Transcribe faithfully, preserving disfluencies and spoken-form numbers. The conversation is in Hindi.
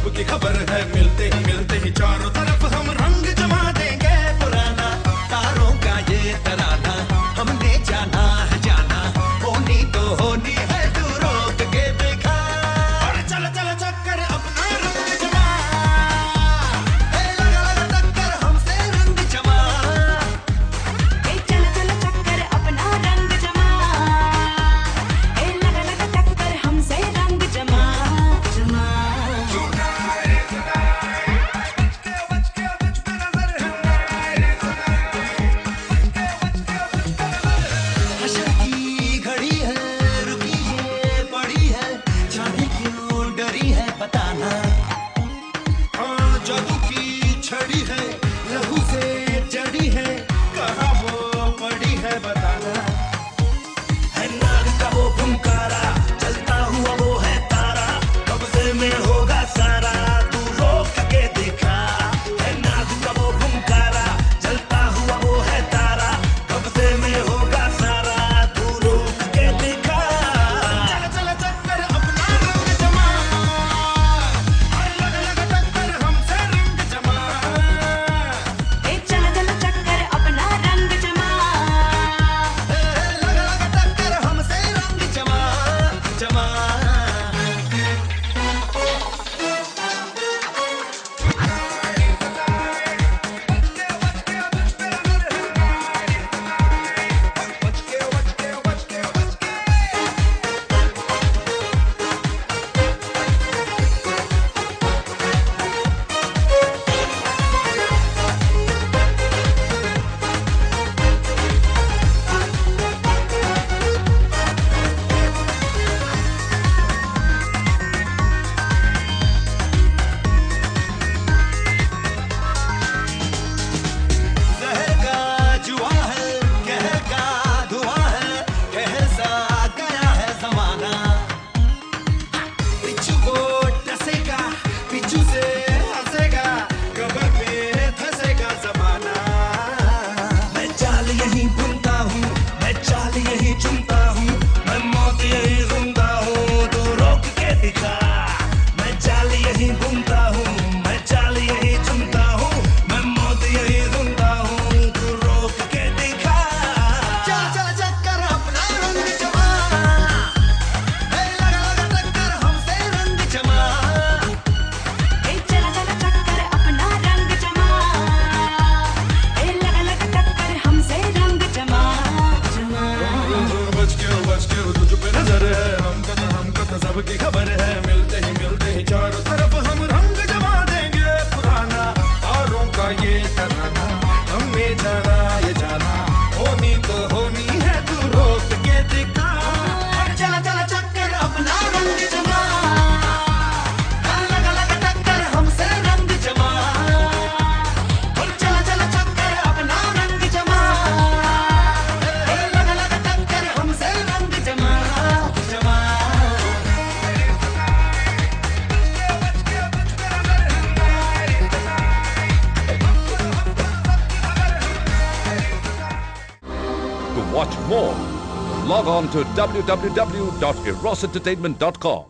सबकी खबर है, मिलते ही मिलते ही चारों तरफ हम रंग जमा देंगे पुराना। तारों का ये तराना हमने जाना है जाना, होनी तो होनी है तू रोक के देखा। और चल चल चक्कर अपना रंग जमा, ए लगा लगा टक्कर हमसे रंग जमा। ए चल चल चक्कर अपना रंग जमा, ए लगा लगा टक्कर हमसे रंग जमा जमा। बताना हाँ, जादू की छड़ी है, लहू से जड़ी है, कहाँ वो पड़ी है बताना। है नाग का वो फुंकारा, चलता हुआ वो है तारा, कब्जे में होगा सारा, तू रोक के दिखा। है नाग का वो फुंकारा, चलता हुआ वो है तारा, कब्जे में होगा सारा, तू रोक के दिखा। चल चल चक्कर अपना रंग जमा, लग लग टक्कर हमसे रंग जमा। ए चल चल चक्कर अपना रंग जमा, लग लग टक्कर हमसे रंग जमा जमा। जहर का जुआ है, कहर का धुआं है, कहर सा गया है जमाना। पिच्चू को टसेगा, पिच्चू से हंसेगा, कबर पे धंसेगा जमाना। मैं चाल यही बुनता हूँ, मैं चाल यही चुनता हूँ, मैं मौत यही जिंदा हूँ, तू रोक के दिखा। मैं चाल यही बुनता हूँ, मैं चाल यही चुनता हूँ, मैं मौत यही जिंदा हूँ, तू रोक के दिखा। चल चल चक्कर अपना रंग जमा, ए लगा लगा टक्कर हमसे रंग जमा। ए चल चल चक्कर अपना रंग जमा, ए लगा लगा टक्कर हमसे रंग जमा जमा। बच के बच के तुझ पे नजर है, हमको तो हमको तो सबकी खबर है, मिलते ही मिलते ही चारों तरफ हम रंग जमा देंगे पुराना। तारों का ये तराना हमें जाना ये जाना, होनी तो होनी है तू रोक के दिखा। और चला चला चक्कर अपना रंग जमा, लगा लगा टक्कर हमसे रंग जमा। और चला चला चक्कर अपना रंग जमा, लगा लगा टक्कर हमसे रंग जमा जमा। To watch more, log on to w w w dot eros entertainment dot com.